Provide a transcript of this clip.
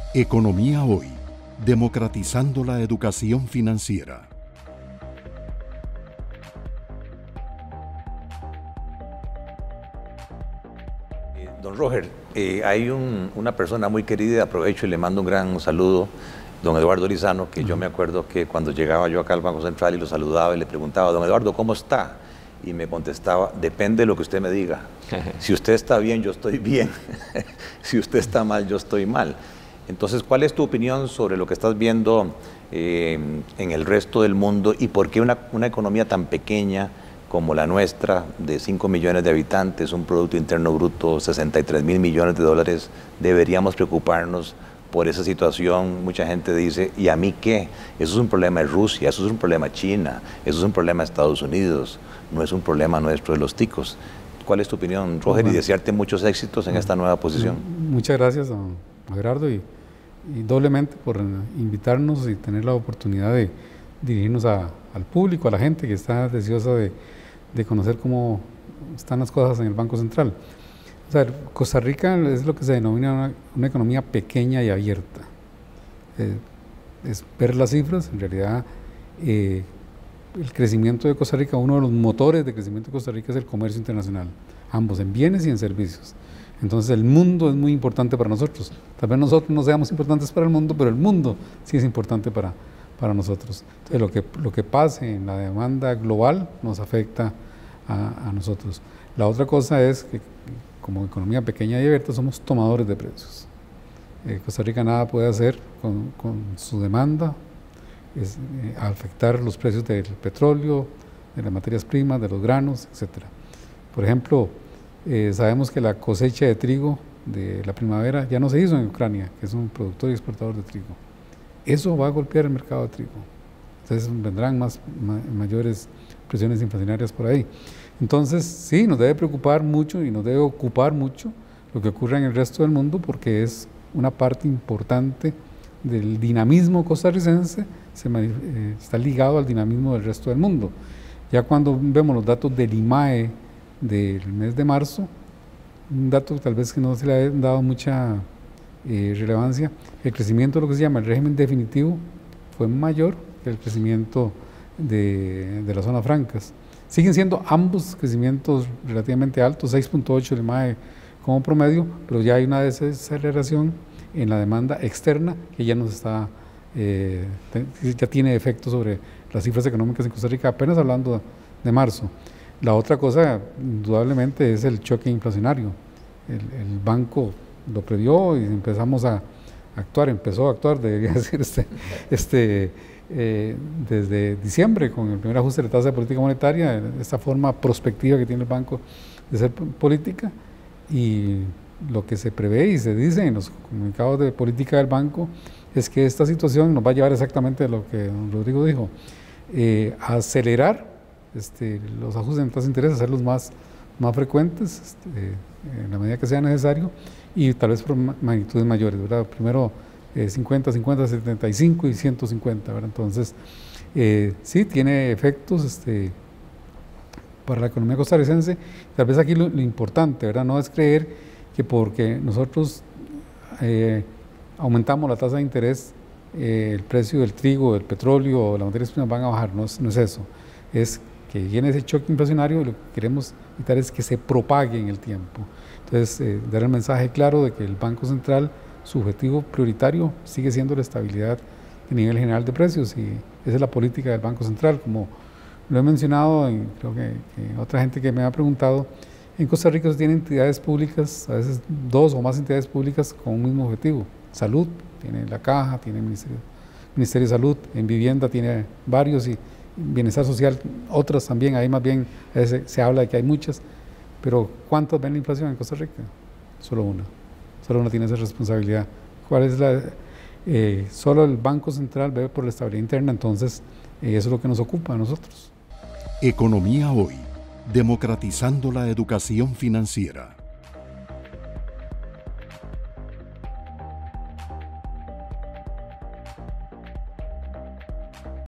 Economía Hoy, democratizando la educación financiera. Don Roger, hay una persona muy querida, aprovecho y le mando un gran saludo, don Eduardo Lizano, que yo me acuerdo que cuando llegaba yo acá al Banco Central y lo saludaba y le preguntaba, don Eduardo, ¿cómo está? Y me contestaba, depende de lo que usted me diga. Si usted está bien, yo estoy bien. Si usted está mal, yo estoy mal. Entonces, ¿cuál es tu opinión sobre lo que estás viendo en el resto del mundo y por qué una economía tan pequeña como la nuestra, de 5 millones de habitantes, un Producto Interno Bruto, 63.000 millones de dólares, deberíamos preocuparnos por esa situación? Mucha gente dice, ¿y a mí qué? Eso es un problema de Rusia, eso es un problema de China, eso es un problema de Estados Unidos, no es un problema nuestro de los ticos. ¿Cuál es tu opinión, Roger? Y desearte muchos éxitos en esta nueva posición. Muchas gracias, don Gerardo, y doblemente por invitarnos y tener la oportunidad de dirigirnos al público, a la gente que está deseosa de conocer cómo están las cosas en el Banco Central. O sea, Costa Rica es lo que se denomina una economía pequeña y abierta. Es ver las cifras, en realidad el crecimiento de Costa Rica, uno de los motores de crecimiento de Costa Rica es el comercio internacional, ambos en bienes y en servicios. Entonces el mundo es muy importante para nosotros. Tal vez nosotros no seamos importantes para el mundo, pero el mundo sí es importante para nosotros. Entonces lo que pase en la demanda global nos afecta a nosotros. La otra cosa es que como economía pequeña y abierta somos tomadores de precios. Costa Rica nada puede hacer con su demanda, afectar los precios del petróleo, de las materias primas, de los granos, etc. Por ejemplo, sabemos que la cosecha de trigo de la primavera ya no se hizo en Ucrania, que es un productor y exportador de trigo. Eso va a golpear el mercado de trigo. Entonces vendrán mayores presiones inflacionarias por ahí. Entonces, sí, nos debe preocupar mucho y nos debe ocupar mucho lo que ocurre en el resto del mundo, porque es una parte importante del dinamismo costarricense, está ligado al dinamismo del resto del mundo. Ya cuando vemos los datos del IMAE del mes de marzo, un dato tal vez que no se le ha dado mucha relevancia, el crecimiento de lo que se llama el régimen definitivo fue mayor que el crecimiento de las zonas francas. Siguen siendo ambos crecimientos relativamente altos, 6.8 el IMAE como promedio, pero ya hay una desaceleración en la demanda externa que ya nos está, ya tiene efecto sobre las cifras económicas en Costa Rica, apenas hablando de marzo. La otra cosa, indudablemente, es el choque inflacionario. El banco lo previó y empezó a actuar, debería decir, desde diciembre, con el primer ajuste de la tasa de política monetaria, esta forma prospectiva que tiene el banco de hacer política, y lo que se prevé y se dice en los comunicados de política del banco es que esta situación nos va a llevar exactamente a lo que don Rodrigo dijo, a acelerar los ajustes en tasas de interés, hacerlos más frecuentes en la medida que sea necesario y tal vez por magnitudes mayores, ¿verdad? Primero 50, 50, 75 y 150, ¿verdad? Entonces, sí, tiene efectos para la economía costarricense. Tal vez aquí lo importante, ¿verdad? No es creer que porque nosotros aumentamos la tasa de interés, el precio del trigo, del petróleo o las materias primas van a bajar, no es eso. Es que viene ese choque inflacionario y lo que queremos evitar es que se propague en el tiempo. Entonces, dar el mensaje claro de que el Banco Central, su objetivo prioritario sigue siendo la estabilidad de nivel general de precios, y esa es la política del Banco Central. Como lo he mencionado, y creo que otra gente que me ha preguntado, en Costa Rica se tienen entidades públicas, a veces dos o más entidades públicas con un mismo objetivo. Salud, tiene la Caja, tiene el Ministerio de Salud, en vivienda tiene varios, y bienestar social otras también. Ahí más bien a veces se habla de que hay muchas, pero ¿cuántas ven la inflación en Costa Rica? Solo una tiene esa responsabilidad. ¿Cuál es solo el Banco Central ve por la estabilidad interna? Entonces eso es lo que nos ocupa a nosotros. Economía Hoy, democratizando la educación financiera.